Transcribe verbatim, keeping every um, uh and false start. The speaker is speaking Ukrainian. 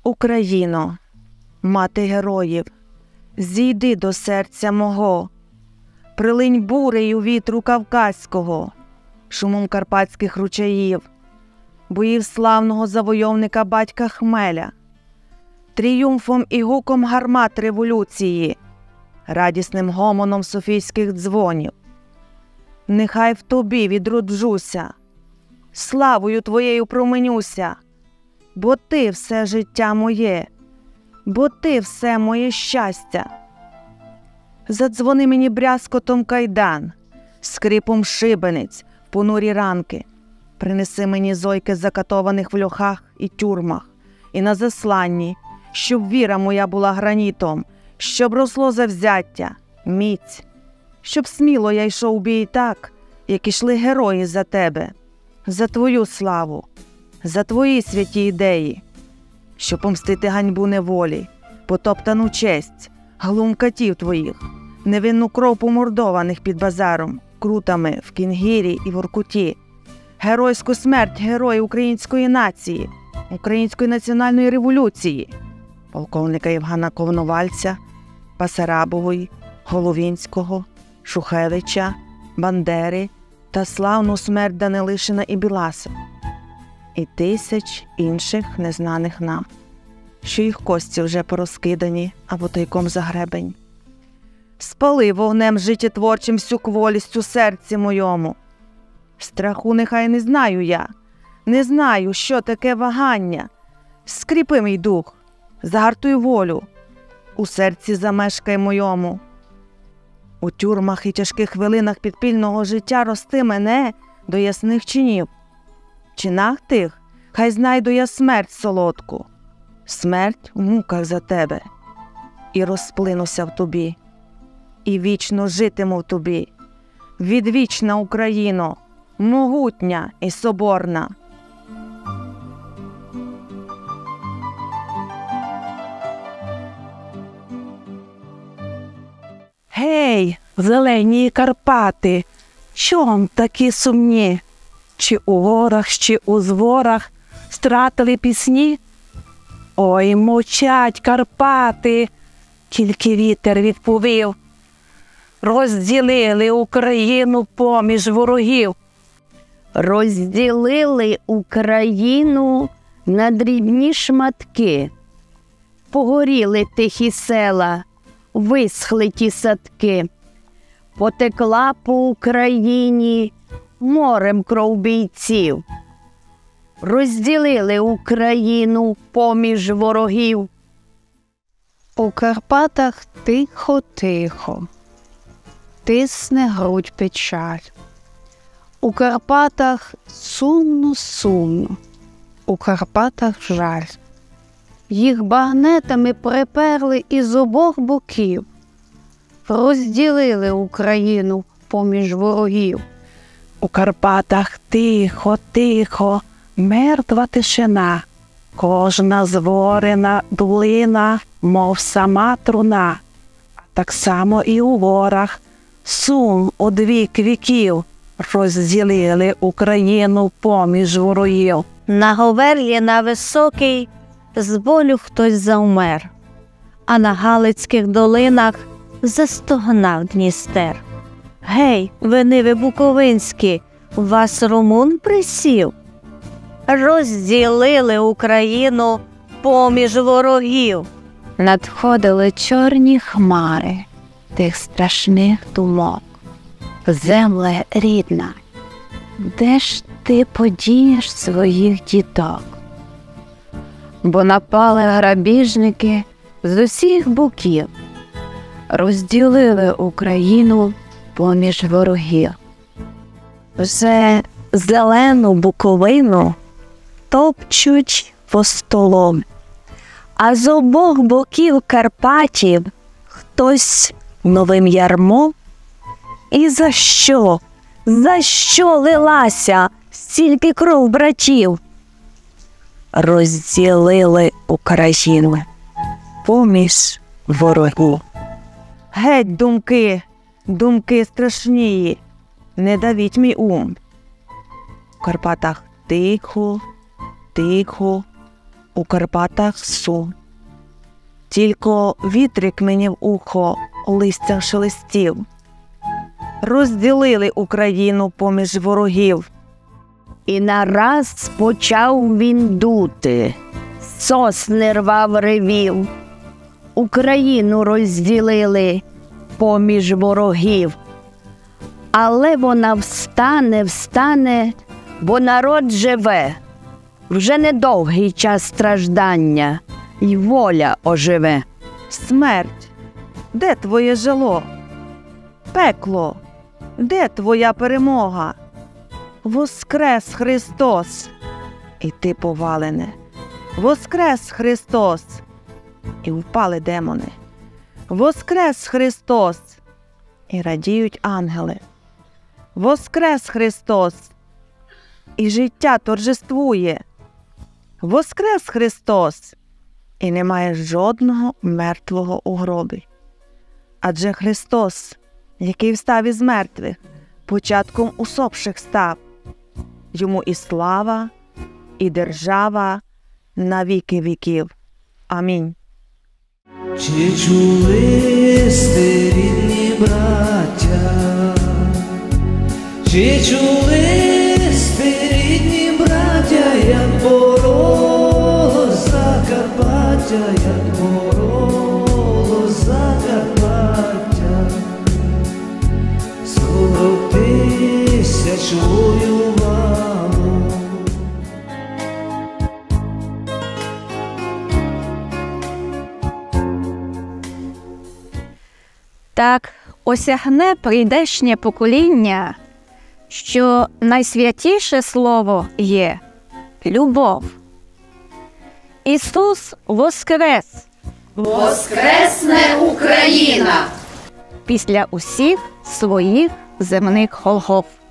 Україно, мати героїв, зійди до серця мого, прилинь бурею вітру кавказького, шумом карпатських ручаїв, боїв славного завойовника батька Хмеля, тріумфом і гуком гармат революції, радісним гомоном софійських дзвонів. Нехай в тобі відроджуся, славою твоєю променюся, бо ти все життя моє, бо ти все моє щастя. Задзвони мені брязкотом кайдан, скрипом шибениць в понурі ранки. Принеси мені зойки закатованих в льохах і тюрмах, і на засланні, щоб віра моя була гранітом, щоб росло завзяття, міць, щоб сміло я йшов бій так, як ішли герої за тебе, за твою славу, за твої святі ідеї, щоб помстити ганьбу неволі, потоптану честь, глум катів твоїх, невинну кров помордованих під базаром, крутами в Кінгірі і Воркуті, геройську смерть героїв української нації, української національної революції, полковника Євгена Коновальця, Басарабової, Головінського, Шухевича, Бандери та славну смерть Данилишина і Біласа, і тисяч інших незнаних нам, що їх кості вже порозкидані або тайком загребень. Спали вогнем життєтворчим всю кволість у серці моєму. Страху нехай не знаю я, не знаю, що таке вагання. Скріпи мій дух, загартуй волю, у серці замешкай моєму. У тюрмах і тяжких хвилинах підпільного життя рости мене до ясних чинів. В чинах тих хай знайду я смерть солодку, смерть в муках за тебе, і розплинуся в тобі, і вічно житиму в тобі, відвічна Україно, могутня і соборна. Гей, зелені Карпати, чом такі сумні? Чи у горах, чи у зворах стратили пісні? Ой, мовчать Карпати, тільки вітер відповів. Розділили Україну поміж ворогів. Розділили Україну на дрібні шматки. Погоріли тихі села, висхли ті садки. Потекла по Україні морем кров бійців. Розділили Україну поміж ворогів. У Карпатах тихо-тихо, тисне грудь печаль. У Карпатах сумно-сумно, у Карпатах жаль. Їх багнетами приперли із обох боків, розділили Україну поміж ворогів. У Карпатах тихо-тихо, мертва тишина, кожна зворена долина, мов сама труна. А так само і у горах, сум одвік віків, розділили Україну поміж ворогів. На Говерлі на Високій з болю хтось завмер, а на Галицьких долинах застогнав Дністер. Гей, ви ниви буковинські, вас румун присів? Розділили Україну поміж ворогів. Надходили чорні хмари тих страшних думок. Земле рідна, де ж ти подієш своїх діток? Бо напали грабіжники з усіх боків, розділили Україну поміж ворогів. Вже зелену Буковину топчуть по столом, а з обох боків Карпатів хтось новим ярмом. І за що? За що лилася стільки кров братів? Розділили Україну поміж ворогів. Геть думки, думки страшнії, не давіть мій ум. В Карпатах тихо, тихо, у Карпатах сум. Тільки вітрик мені в ухо листям шелестів. Розділили Україну поміж ворогів. І нараз почав він дути, сосни рвав ревів. Україну розділили поміж ворогів. Але вона встане, встане, бо народ живе. Вже недовгий час страждання, й воля оживе. Смерть, де твоє жило? Пекло, де твоя перемога? Воскрес Христос, і ти повалене. Воскрес Христос, і впали демони. Воскрес Христос, і радіють ангели. Воскрес Христос, і життя торжествує. Воскрес Христос, і немає жодного мертвого у гробі. Адже Христос, який встав із мертвих, початком усопших став. Йому і слава, і держава на віки віків. Амінь. Чи чули сте, рідні браття? Чи чули сте, рідні браття, як бороло Закарпаття, як бороло Закарпаття? Сорок тисяч воювало. Так осягне прийдешнє покоління, що найсвятіше слово є любов. Ісус воскрес! Воскресне Україна! Після усіх своїх земних голгоф.